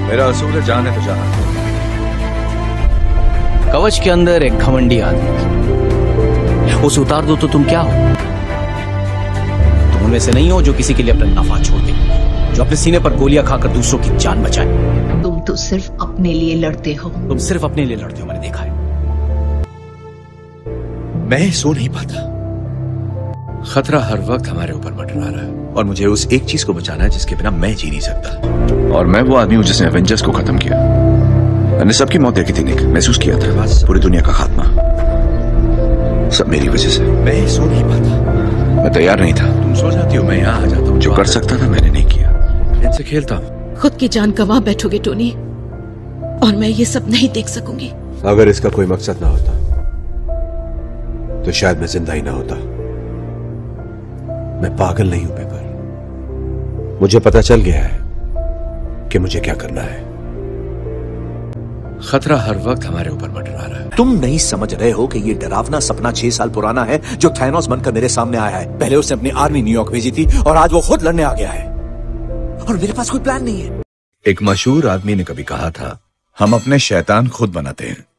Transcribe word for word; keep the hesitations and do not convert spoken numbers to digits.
मेरा असूल है जान है तो जहां। कवच के अंदर एक घमंडी आदमी, उसे उतार दो तो तुम क्या हो? तुम उनमें से नहीं हो जो किसी के लिए अपना नफा छोड़ दे, जो अपने सीने पर गोलियां खाकर दूसरों की जान बचाए। तुम तो सिर्फ अपने लिए लड़ते हो। तुम सिर्फ अपने लिए लड़ते हो, मैंने देखा है। मैं सो नहीं पाता। खतरा हर वक्त हमारे ऊपर मंडरा रहा है और मुझे उस एक चीज को बचाना है जिसके बिना मैं जी नहीं सकता। और मैं वो आदमी हूं जिसने एवेंजर्स को खत्म किया। मैंने सबकी मौत देखी थी निक, महसूस किया था बस पूरी दुनिया का खात्मा, सब मेरी वजह से। मैं सो नहीं पाता। मैं तैयार नहीं था। तुम सो जाती हो, मैं यहाँ आ जाता हूँ। जो कर सकता था मैंने नहीं किया। इनसे खेलता हूँ। खुद की जान गंवा बैठोगे टोनी, और मैं ये सब नहीं देख सकूंगी। अगर इसका कोई मकसद ना होता तो शायद मैं जिंदा ही ना होता। मैं पागल नहीं हूं पेपर, मुझे पता चल गया है कि मुझे क्या करना है। खतरा हर वक्त हमारे ऊपर मंडरा रहा है। तुम नहीं समझ रहे हो कि ये डरावना सपना छह साल पुराना है जो थैनोस बनकर मेरे सामने आया है। पहले उसने अपनी आर्मी न्यूयॉर्क भेजी थी और आज वो खुद लड़ने आ गया है और मेरे पास कोई प्लान नहीं है। एक मशहूर आदमी ने कभी कहा था, हम अपने शैतान खुद बनाते हैं।